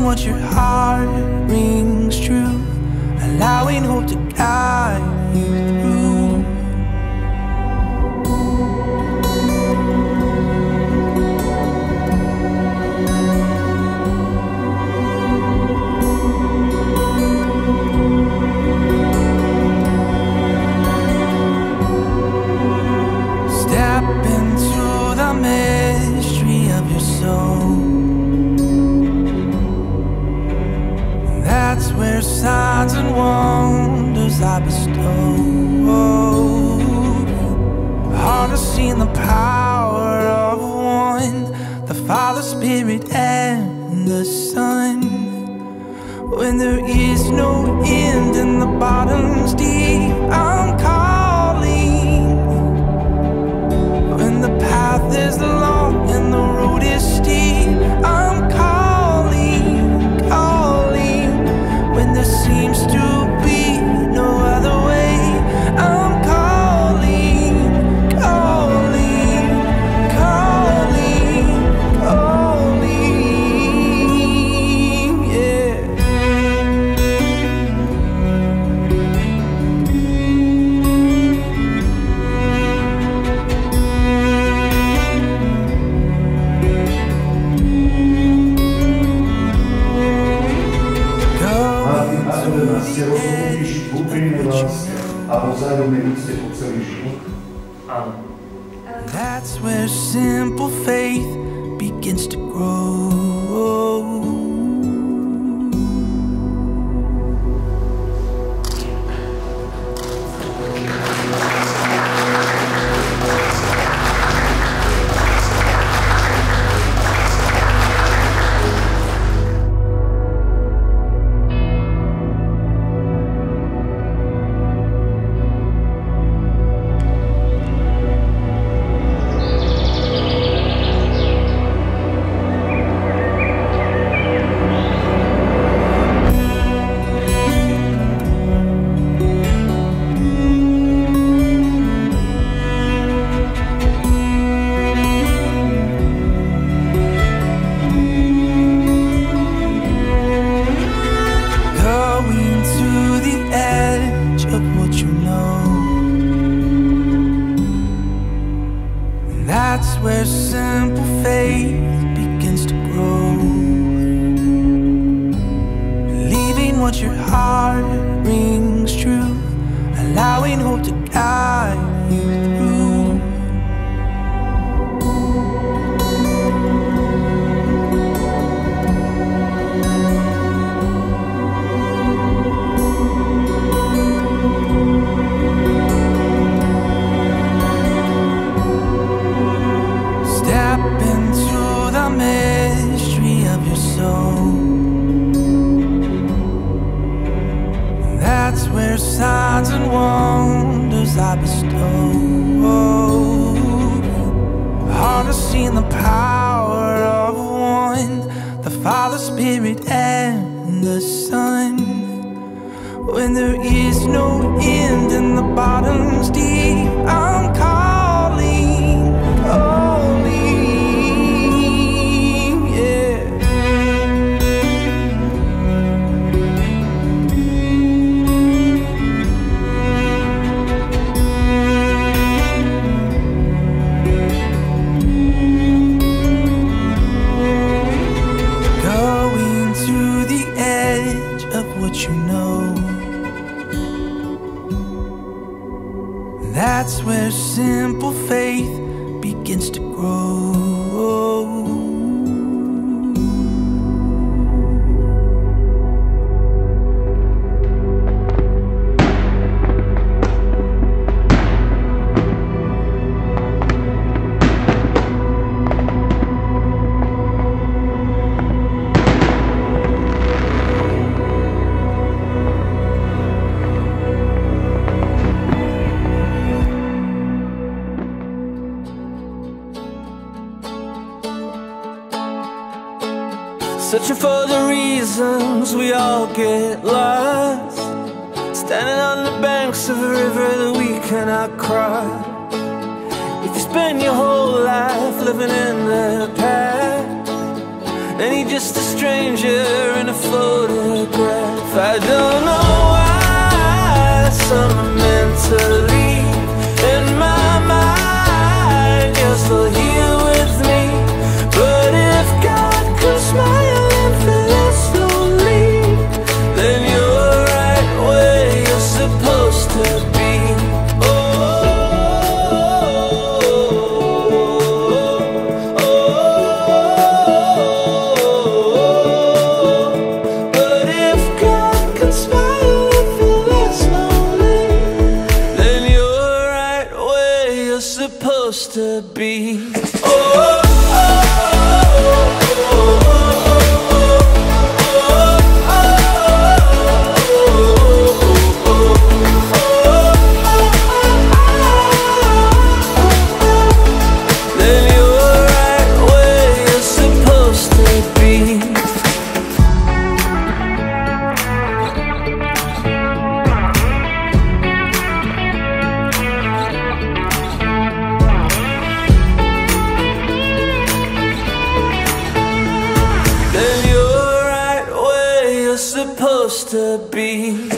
what your heart rings true, allowing hope to guide you through. Step into the mystery of your soul. That's where signs and wonders I bestow. Harnessing the power of one, the Father, Spirit, and the Son. When there is no end and the bottom's deep, I'm calling. When the path is long and the road is steep, I'm calling, calling. When there seems to be no other way, I'm calling, calling, calling, calling, yeah. That's where simple faith begins to grow. That's where simple faith begins to grow. Believing what your heart rings true, allowing hope to guide you through. Step into the mystery of your soul. That's where signs and wonders I bestow. Harnessing the power of one, the Father, Spirit, and the Son. When there is no end and the bottom's deep, I'm calling, calling, yeah. Going to the edge of what you know. That's where simple faith begins to grow. Searching for the reasons we all get lost, standing on the banks of a river that we cannot cross. If you spend your whole life living in the past, and he's just a stranger in a photograph. I don't know why some are meant to leave. In my mind, you're still here with me. But if God could smile and feel it slowly, then you're right where you're supposed to be. Supposed to be. Then you're right where you're supposed to be. Supposed to be.